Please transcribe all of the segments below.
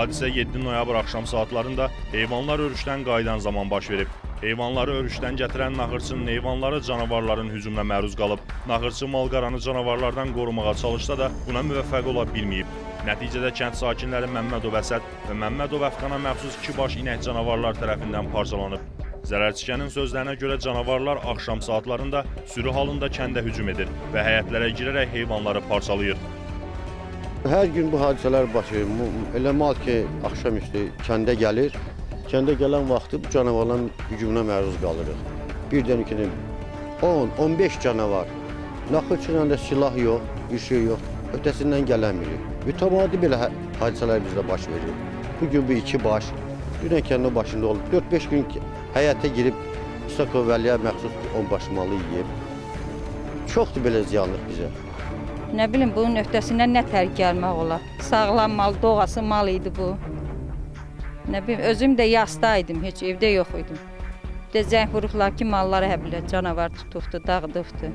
Hadisə 7 noyabr axşam saatlarında heyvanlar örüşdən qayıdan zaman baş verib. Heyvanları örüşdən gətirən naxırçının heyvanları canavarların hücumuna məruz qalıb. Naxırçı malqaranı canavarlardan qorumağa çalışsa da buna müvəffəq ola bilməyib. Nəticədə kənd sakinləri Məmmədov Əsəd və Məmmədov Əfqana məxsus 2 baş inək canavarlar tərəfindən parçalanıb. Zərərçəkənin sözlərinə görə canavarlar axşam saatlarında sürü halında kəndə hücum edir və həyətlərə girərək heyvanları parçalayır. Hər gün bu hadisələr baş verir. Elə mal ki, axşamüstü kəndə gəlir. Kəndə gələn vaxtı bu canavarların hücumuna məruz qalırıq. Birdən ikini 10-15 canavar. Naxırçıyla da silah yox, bir şey yox. Ötəsindən gələnmirik. Mütəmadi belə hadisələr bizdə baş verir. Bugün bu 2 baş, dünən kəndə başında olub. 4-5 gün həyətə girib İsakovelliyə məxsus 10 baş malı yiyib. Çoxdur belə ziyanlıq bizə. Nə bilim, bunun öhdəsindən nə tər gəlmək olar. Sağlam mal, doğası mal idi bu. Nə bilim, özüm də yasdaydım, heç evdə yox idim. Bir də zəng vuruqlar ki, malları həbilə canavar tutuqdu, dağıdıqdı.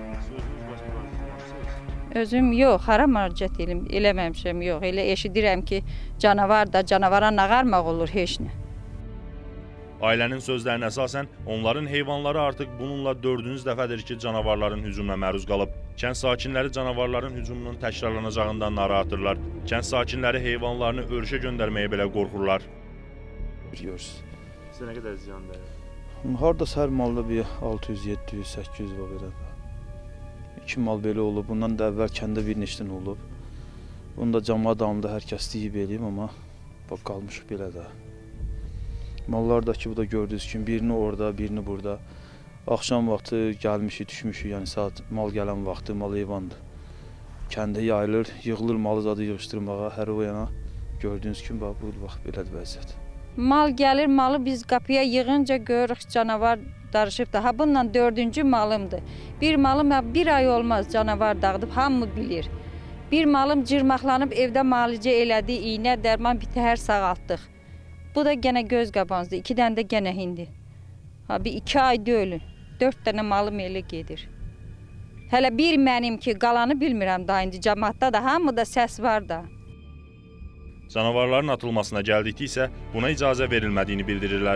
Özüm yox, hara müraciət eləməmişəm, yox. Elə eşidirəm ki, canavar da, canavara nağarmaq olur, heç nə. Ailənin sözlərinə əsasən, onların heyvanları artıq bununla 4-cü dəfədir ki, canavarların hücumuna məruz qalıb. Kənd sakinləri canavarların hücumunun təkrarlanacağından narahatdırlar. Kənd sakinləri heyvanlarını örüşə göndərməyə belə qorxurlar. Sizə nə qədər ziyan dəyir? Hardasa hər malda bir 600, 700, 800 var belə. 2 mal belə olub, bundan da əvvəl kəndə bir neçdən olub. Bunu da camaat damında hər kəs deyib eləyim, amma bax, qalmışıq belə də. Mallardakı bu da gördüyünüz kimi, birini orada, birini burada. Axşam vaxtı gəlmişik, düşmüşük, yəni saat mal gələn vaxtı, mal heyvandır. Kəndə yayılır, yığılır malı zadı yığışdırmağa, hər o yana. Gördüyünüz kimi, bax, bu vaxt belədir vəziyyət. Mal gəlir, malı biz qapıya yığınca görürük canavar darışıb da. Ha, bununla 4-cü malımdır. Bir malım bir ay olmaz canavar dağıdıb, hamı bilir. Bir malım cırmaqlanıb, evdə malicə elədi, iynə, dərman bitəhər sağaltdıq. Bu da gənə göz qabanızdır, 2 dənə də gənə hindi. Ha, bir 2 ay deyil, 4 dənə malım elə gedir. Hələ bir mənim ki, qalanı bilmirəm da, indi cəmaatda da, hamıda səs var da. Canavarların atılmasına gəldikdə isə buna icazə verilmədiyini bildirirlər.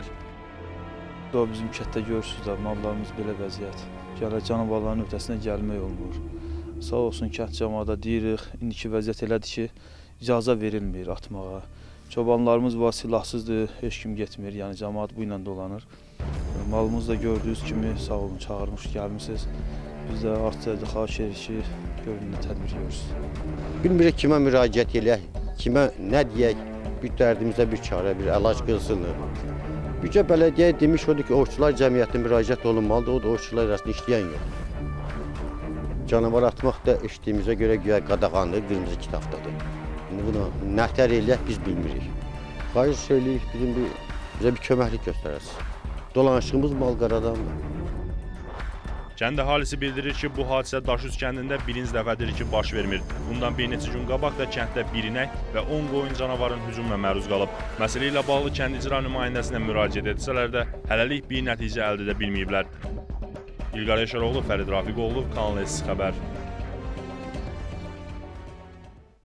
Bizim kətdə görürsünüz da, mallarımız belə vəziyyət. Gələ canavarların ötəsinə gəlmək olmur. Sağ olsun kənd cəmaata deyirik, indiki vəziyyət elədir ki, icazə verilmir atmağa. Çobanlarımız var, silahsızdır, heç kim getmir, yəni cəmaat bu ilə dolanır. Malımız da gördüyünüz kimi, sağ olun, çağırmış, gəlmişsiniz. Biz də artıq xahiş edirik ki, görünlə tədbir görürsünüz. Bilmirik kimə müraciət eləyək, kimə nə deyək, bir dərdimizə bir çarə, bir əlac qılsınlar. Bücə bələdiyyə demiş odur ki, ovçular cəmiyyətinə müraciət olunmalıdır, o da ovçular arasında işləyən yox. Canavar atmaq da eşitdiyimizə görə güya qadağandır, qırmızı kitabdadır. Bunu nətər eləyək biz bilmirik. Xahiş eləyirik, bizə bir köməklik göstərəsiniz. Dolanışığımız malqaradandır. Kənd əhalisi bildirir ki, bu hadisə Daşüz kəndində birinci dəfədir ki, baş vermir. Bundan bir neçə gün qabaq da kənddə bir inək və 10 qoyun canavarın hücumuna məruz qalıb. Məsələ ilə bağlı kənd icra nümayəndəsinə müraciət etsələr də, hələlik bir nəticə əldə edə bilməyiblər. İlqar Yaşaroğlu, Fərid Rafiqoğlu, Kanal S xəbər.